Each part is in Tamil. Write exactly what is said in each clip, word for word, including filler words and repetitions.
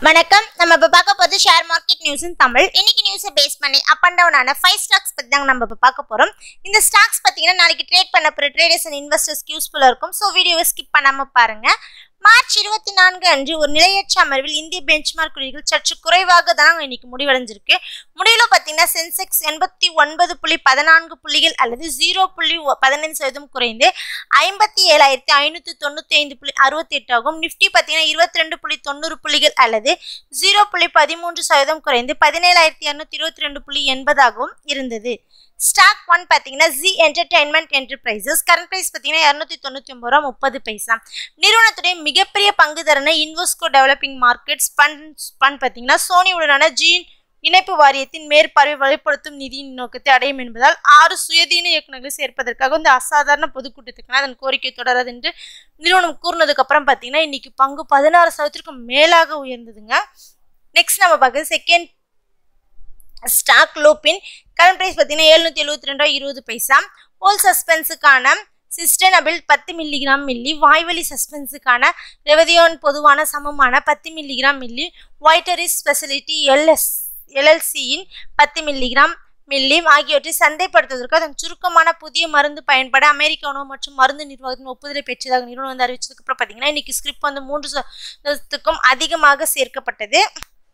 வணக்கம். நம்ம இப்ப பார்க்க போறது share market news in Tamil. இன்னைக்கு நியூஸை பேஸ் பண்ணி அப் அண்ட் டவுன் ஆன ஃபைவ் ஸ்டாக்ஸ் பத்தி தான் நம்ம இப்ப பார்க்க போறோம். இந்த ஸ்டாக்ஸ் பாத்தீங்கன்னா நாளைக்கு ட்ரேட் பண்ண போற ட்ரேடர்ஸ் அண்ட் இன்வெஸ்டர்ஸ்க்கு யூஸ்ஃபுல்லா இருக்கும். சோ வீடியோவை ஸ்கிப் பண்ணாம பாருங்க. மார்ச் இருபத்தி நான்கு அன்று ஒரு நிலையற்ற அமர்வில் இந்திய பெஞ்ச்மார்க் குறியீடுகள் சற்று குறைவாக தான் இன்னைக்கு முடிவடைஞ்சிருக்கு. முடிவுல பாத்தீங்கன்னா சென்செக்ஸ் எண்பத்தி ஒன்பது புள்ளி பதினான்கு புள்ளிகள் அல்லது ஜீரோ புள்ளி பதினைந்து சதவீதம் குறைந்து ஐம்பத்தி ஏழாயிரத்தி ஐநூத்தி தொண்ணூத்தி ஐந்து புள்ளி அறுபத்தி எட்டு ஆகும். நிப்டி பாத்தீங்கன்னா இருபத்தி ரெண்டு புள்ளி தொண்ணூறு புள்ளிகள் அல்லது ஜீரோ புள்ளி பதிமூன்று சதவீதம் குறைந்து பதினேழாயிரத்தி இருநூத்தி இருபத்தி ரெண்டு புள்ளி எண்பதாகவும் இருந்தது. ஸ்டாக் ஒன் பாத்தீங்கன்னா Zee entertainment enterprises current price பாத்தீங்கன்னா இருநூத்தி தொண்ணூத்தி ஒன்பது ரூபா முப்பது பைசா. நிறுவனத்துடைய மிகப்பெரிய பங்குதாரன Invesco developing markets fund fund பாத்தீங்கன்னா சோனியுடனான ஜீன் இணைப்பு வாரியத்தின் மேற்பார்வை வலுப்படுத்தும் நிதியின் நோக்கத்தை அடையும் என்பதால் ஆறு சுயதீன இயக்குநர்களை சேர்ப்பதற்காக இந்த அசாதாரண பொதுக்கூட்டத்துக்கான அதன் கோரிக்கை தொடராது என்று நிறுவனம் கூறினதுக்கு அப்புறம் பாத்தீங்கன்னா இன்னைக்கு பங்கு பதினாறு சதவீதத்திற்கும் மேலாக உயர்ந்ததுங்க. நெக்ஸ்ட் நம்ம பார்க்குறது second stock Lupin current price பார்த்தீங்கன்னா எழுநூத்தி எழுபத்தி ரெண்டு ரூபாய் இருபது பைசா. ஹோல் சஸ்பென்ஸுக்கான சிஸ்டனபிள் பத்து மில்லிகிராம் மில்லி, வாய்வழி சஸ்பென்ஸுக்கான ரெவதியோன் பொதுவான சமமான பத்து மில்லிகிராம் மில்லி, ஒயிட்டரிஸ் ஸ்பெஷலிட்டி எல்எஸ் எல்எல்சியின் பத்து மில்லிகிராம் மில்லி ஆகியவற்றை சந்தைப்படுத்துவதற்கு அதன் சுருக்கமான புதிய மருந்து பயன்பாடு அமெரிக்க உணவு மற்றும் மருந்து நிர்வாகத்தின் ஒப்புதலை பெற்றதாக நிறுவனம் வந்து அறிவிச்சதுக்கு அப்புறம் பார்த்தீங்கன்னா இன்னைக்கு ஸ்கிரிப்ட் வந்து மூன்று சதவீதத்துக்கும் அதிகமாக சேர்க்கப்பட்டது.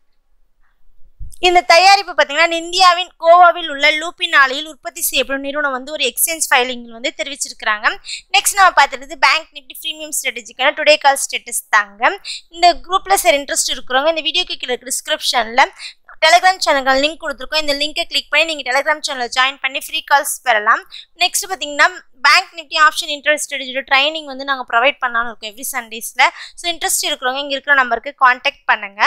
இந்த தயாரிப்பு பார்த்தீங்கன்னா இந்தியாவின் கோவாவில் உள்ள லூப்பின் ஆலையில் உற்பத்தி செய்யப்படும் நிறுவனம் வந்து ஒரு எக்ஸ்சேஞ்ச் ஃபைலிங் வந்து தெரிவிச்சிருக்காங்க. நெக்ஸ்ட் நம்ம பார்த்துட்டு பேங்க் நிஃப்டி ப்ரீமியம் ஸ்ட்ராட்டஜிக்கான டுடே கால் ஸ்டேட்டஸ் தாங்க. இந்த குரூப்ல சரி இன்ட்ரெஸ்ட் இருக்கிறவங்க இந்த வீடியோக்கு கீழே இருக்கிற டிஸ்கிரிப்ஷன்ல டெலிகிராம் சேனல் லிங்க் கொடுத்துருக்கோம். இந்த லிங்கை கிளிக் பண்ணி நீங்கள் டெலிகிராம் சேனலில் ஜாயின் பண்ணி ஃப்ரீ கால்ஸ் பெறலாம். நெக்ஸ்ட் பார்த்தீங்கன்னா பேங்க் நிஃப்டி ஆப்ஷன் இன்ட்ரெஸ்ட் ஸ்ட்ராட்டஜியோட ட்ரைனிங் வந்து நாங்கள் ப்ரொவைட் பண்ணாலும் இருக்கோம் எவ்ரி சண்டேஸில். ஸோ இன்ட்ரெஸ்ட் இருக்கிறவங்க இங்கே இருக்கிற நம்பருக்கு கான்டாக்ட் பண்ணுங்க.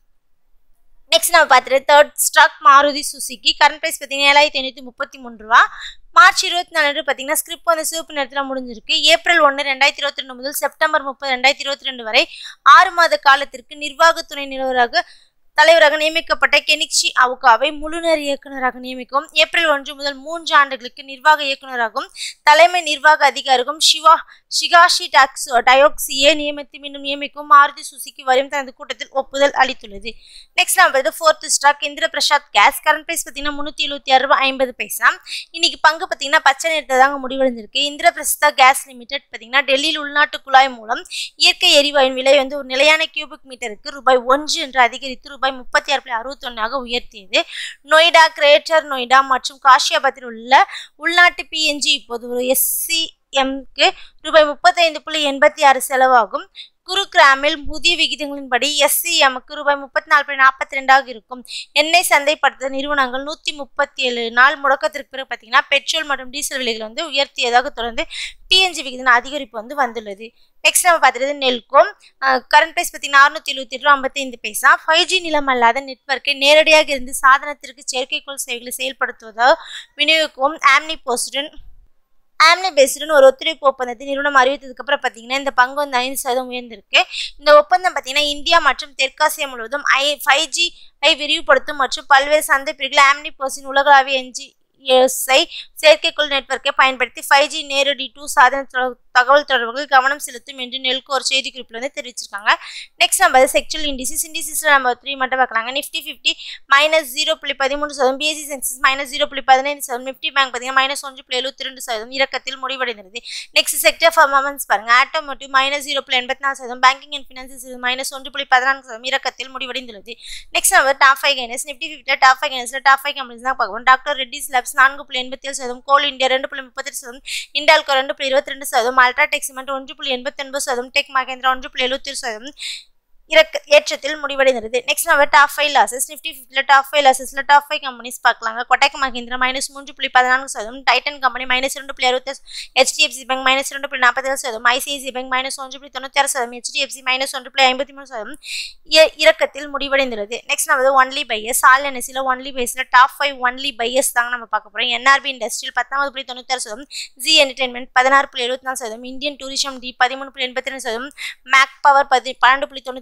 நெக்ஸ்ட் நம்ம பார்த்துட்டு third stock Maruti Suzuki current price பார்த்தீங்கன்னா ஏழாயிரத்தி ஐநூற்றி முப்பத்தி மூணு ரூபா. மார்ச் இருபத்தி நாலு பார்த்தீங்கன்னா ஸ்கிரிப்ட் வந்து சிவப்பு நேரத்தில் முடிஞ்சிருக்கு. ஏப்ரல் ஒன்று ரெண்டாயிரத்தி இருபத்தி ரெண்டு முதல் செப்டம்பர் முப்பது ரெண்டாயிரத்தி இருபத்தி ரெண்டு வரை ஆறு மாத காலத்திற்கு நிர்வாக துணை நிறுவனராக தலைவராக நியமிக்கப்பட்ட கெனிச்சி அவுகாவை முழுநேர இயக்குநராக நியமிக்கும். ஏப்ரல் ஒன்று முதல் மூன்று ஆண்டுகளுக்கு நிர்வாக இயக்குநராகவும் தலைமை நிர்வாக அதிகாரிக்கும் சிவா ஷிகாஷி டாக்ஸ் டயோக்சியை நியமித்து மீண்டும் நியமிக்கும் மாருதி சுசுகி வரும் தனது கூட்டத்தில் ஒப்புதல் அளித்துள்ளது. நெக்ஸ்ட் நம்ம பார்த்து fourth stock Indraprastha gas current price பார்த்தீங்கன்னா முன்னூத்தி எழுபத்தி ஆறு ரூபாய் ஐம்பது பைசா. இன்னைக்கு பங்கு பார்த்தீங்கன்னா பச்சை நிறத்தை தாங்க முடிவடைஞ்சிருக்கு. இந்திர பிரசாத் கேஸ் லிமிடெட் பார்த்தீங்கன்னா டெல்லியில் உள்நாட்டு குழாய் மூலம் இயற்கை எரிவாயின் விலை வந்து ஒரு நிலையான கியூபிக் மீட்டருக்கு ரூபாய் ஒன்று என்று அதிகரித்து ரூபாய் முப்பத்தி ஆறு புள்ளி அறுபத்தி ஒன்னாக உயர்த்தியது. நொய்டா, கிரேட்டர் நொய்டா மற்றும் காஷியாபாத்தில் உள்ள உள்நாட்டு பிஎன்ஜி இப்போது ஒரு எஸ்சிஎம்க்கு ரூபாய் முப்பத்தி ஐந்து புள்ளி எண்பத்தி ஆறு செலவாகும். குருகிராமில் புதிய விகிதங்களின்படி எஸ்சிஎம்க்கு ரூபாய் முப்பத்தி நாலு புள்ளி நாற்பத்தி ரெண்டாக இருக்கும். எண்ணெய் சந்தைப்படுத்த நிறுவனங்கள் நூத்தி முப்பத்தி ஏழு நாள் முடக்கத்திற்கு பிறகு பார்த்தீங்கன்னா பெட்ரோல் மற்றும் டீசல் விலைகள் வந்து உயர்த்தியதாக தொடர்ந்து பிஎன்ஜி விகிதம் அதிகரிப்பு வந்து வந்துள்ளது. நெக்ஸ்ட் நம்ம பார்த்துறது நெல்கோம் கரண்ட் பிரைஸ் பார்த்தீங்கன்னா அறுநூத்தி எழுபத்தி எட்டு ரூபா ஐம்பத்தி ஐந்து பைசா. ஃபைவ் ஜி நிலம் அல்லாத நெட்வொர்க்கை நேரடியாக இருந்து சாதனத்திற்கு செயற்கைக்கோள் சேவைகளை செயல்படுத்துவதாக விநியோகிக்கும் ஆம்னி போஸ்டன் ஆம்னி பேஸ்டுன்னு ஒரு ஒத்துழைப்பு ஒப்பந்தத்தை நிறுவனம் அறிவித்ததுக்கு அப்புறம் பார்த்தீங்கன்னா இந்த பங்கு வந்து ஐந்து சதவீதம் உயர்ந்திருக்கு. இந்த ஒப்பந்தம் பார்த்தீங்கன்னா இந்தியா மற்றும் தெற்காசியா முழுவதும் ஐ ஃபைவ் ஜி ஐ விரிவுபடுத்தும் மற்றும் பல்வேறு சந்தை பிரிவுகள் ஆம்னி போஸ்டின் உலகளாவிய என்ஜி எஸ்ஐ செயற்கைக்கோள் நெட்வொர்க்கை பயன்படுத்தி ஃபைவ் ஜி நேரடி டூ சாதன தகவல் தொடர்புகள் கவனம் செலுத்தும் என்று நெல்கோ ஒரு செய்தி குறிப்பில் வந்து தெரிவிச்சிருக்காங்க. நெக்ஸ்ட் நம்ம செக்சுவல் இண்டிசிஸ் இண்டிசிஸ்ல நம்ம த்ரீ மட்டும் பார்க்கலாங்க. நிஃப்டி ஃபிஃப்டி மைனஸ் ஜீரோ புள்ளி பதிமூணு சதவீதம், பிஎஸ்சி சென்சஸ் மைனஸ் ஜீரோ புள்ளி பதினைந்து சதவீதம், நிஃப்டி பேங்க் பார்த்தீங்கன்னா மைனஸ் ஒன்று புள்ளி எழுபத்தி ரெண்டு சதவீதம் இறக்கத்தில் முடிவடைந்தது. நெக்ஸ்ட் செக்டர் பர்ஃபார்மன்ஸ் பாருங்க. ஆட்டோமோட்டிவ் மைனஸ் ஜீரோ புள்ளி எண்பத்தி நாலு சதவீதம், பேங்கிங் அண்ட் ஃபினான்சஸ் மைனஸ் ஒன்று புள்ளி பதினான்கு சதவீதம் இறக்கத்தில் முடிவடைந்துள்ளது. நெக்ஸ்ட் நம்ம top five gainers Nifty fifty top five கைனஸ்ல டாப் ஃபைவ் கம்பெனிஸ் தான் பார்க்கணும். டாக்டர் ரெட்டிஸ் லேப்ஸ் நான்கு புள்ளி எண்பத்தி ஏழு சதவீதம், கோல் இந்தியா ரெண்டு புள்ளி முப்பத்தி எட்டு சதவீதம், இண்டால்கோ ரெண்டு புள்ளி இருபத்தி ரெண்டு சதவீதம், அல்ட்ராடெக் சிமெண்ட் ஒன்று புள்ளி எண்பத்தி ஒன்பது சதவீதம், டெக் மகேந்திரா ஒன்று புள்ளி எழுபத்தி ஒரு சதவீதம் இறக்க ஏற்றத்தில் முடிவடைந்தது. நெக்ஸ்ட் நம்ம டாப் ஃபைவ் லாசஸ் நிஃப்டி ஃபிஃப்டில டாப் ஃபைவ் லாசஸ்ல டாப் ஃபைவ் கம்பெனிஸ் பார்க்கலாங்க. கொட்டக் மஹிந்திரா மைனஸ் மூன்று புள்ளி பதினான்கு சதவீதம், டைட்டன் கம்பெனி மைனஸ் ரெண்டு புள்ளி அறுபத்தி ஹெச்டிஎஃப்சி பேங்க் மைனஸ் ரெண்டு புள்ளி நாற்பத்தி ஏழு சதவீதம், ஐசிஐசி பேங்க் மைனஸ் ஒன்று புள்ளி தொண்ணூத்தி ஆறு சதவீதம், ஹெச்டிஎஃப்சி மைனஸ் ஒன்று புள்ளி ஐம்பத்தி மூணு சதவீதம் இறக்கத்தில் முடிவடைந்துள்ளது. நெக்ஸ்ட் நம்ம ஒன்லி பையஸ் ஆல் என்எஸ்சியில் ஒன்லி பையஸ்ல டாப் ஃபைவ் ஒன்லி பையஸ் தாங்க நம்ம பார்க்க போறோம். என்ஆர்பி இண்டஸ்ட்ரியல் பத்தொன்பது புள்ளி தொண்ணூத்தி ஆறு சதவீதம், ஜி என்டர்டைன்மெண்ட் பதினாறு புள்ளி எழுபத்தி நாலு சதவீதம், இந்தியன் டூரிசம் டி பதிமூணு புள்ளி எண்பத்தி ரெண்டு சதவீதம், மேக் பவர் பதி பன்னெண்டு புள்ளி தொண்ணூத்தி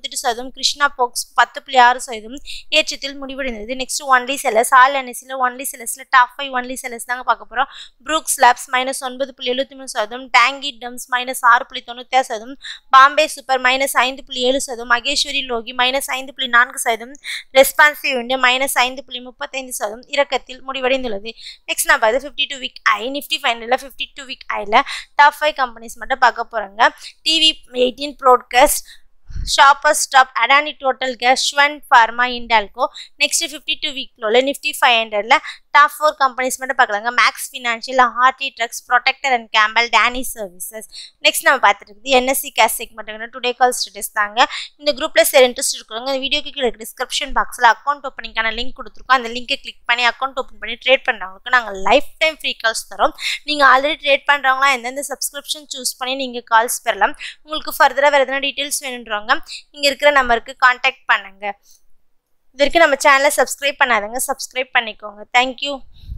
எட்டு சதவீதம், கிருஷ்ணா போக்ஸ் பத்து புள்ளி ஆறு சதவீதம் ஏற்றத்தில் முடிவடைந்தது. நெக்ஸ்ட் ஒன்லி செல்லர்ஸ், ஆல் என்எஸ்சியில் ஒன்லி செல்லர்ஸில் டாப் ஃபைவ் ஒன்லி செல்லர்ஸ் தாங்க பார்க்க போகிறோம். ப்ரூக்ஸ் லேப்ஸ் மைனஸ் ஒன்பது புள்ளி எழுபத்தி மூணு சதவீதம், டேங்கி டம்ஸ் மைனஸ் ஆறு புள்ளி தொண்ணூற்றி ஆறு சதவீதம், பாம்பே சூப்பர் மைனஸ் ஐந்து புள்ளி ஏழு சதவீதம், மகேஸ்வரி லோகி மைனஸ் ஐந்து புள்ளி நான்கு சதவீதம், ரெஸ்பான்சிவ் இந்தியா மைனஸ் ஐந்து புள்ளி முப்பத்தைந்து சதவீதம் இறக்கத்தில் முடிவடைந்துள்ளது. நெக்ஸ்ட் நான் பார்த்து fifty two week high Nifty ஃபைனலில் ஃபிஃப்டி டூ வீக் ஐயில் டாப் ஃபைவ் கம்பெனிஸ் மட்டும் பார்க்க போகிறாங்க. TV eighteen broadcast, Shoppers Stop, Adani total gas, Suven pharma, Hindalco. Next fifty two வீக்கில் உள்ள நிஃப்டி ஃபைவ் ஹண்ட்ரட்ல டாப் ஃபோர் கம்பெனிஸ் மட்டும் பார்க்கலாங்க. Max financial, Aarti drugs, Procter and Gamble, Danny services. Next நம்ம பார்த்துட்டு இருக்குது NSC cash segment today call status தாங்க. இந்த குரூப்பில் சரி இன்ட்ரெஸ்ட் இருக்கிறவங்க இந்த வீடியோக்கு கீழே டிஸ்கிரிப்ஷன் பாக்ஸில் அக்கௌண்ட் ஓப்பனிங்கான லிங்க் கொடுத்துருக்கோம். அந்த லிங்கை கிளிக் பண்ணி அக்கௌண்ட் ஓப்பன் பண்ணி ட்ரேட் பண்ணுறவங்களுக்கு நாங்கள் லைஃப் டைம் ஃப்ரீ கால்ஸ் தரோம். நீங்கள் ஆல்ரெடி ட்ரேட் பண்ணுறவங்களாம் எந்தெந்த சப்ஸ்கிரிப்ஷன் சூஸ் பண்ணி நீங்கள் கால்ஸ் பெறலாம். உங்களுக்கு ஃபர்தராக வேறு எதனா டீட்டெயில்ஸ் வேணுன்றவங்க இங்கே இருக்கிற நம்பருக்கு காண்டாக்ட் பண்ணுங்க. இது வரைக்கும் நம்ம சேனலை சப்ஸ்கிரைப் பண்ணாதவங்க சப்ஸ்கிரைப் பண்ணிக்கோங்க. தேங்க்யூ.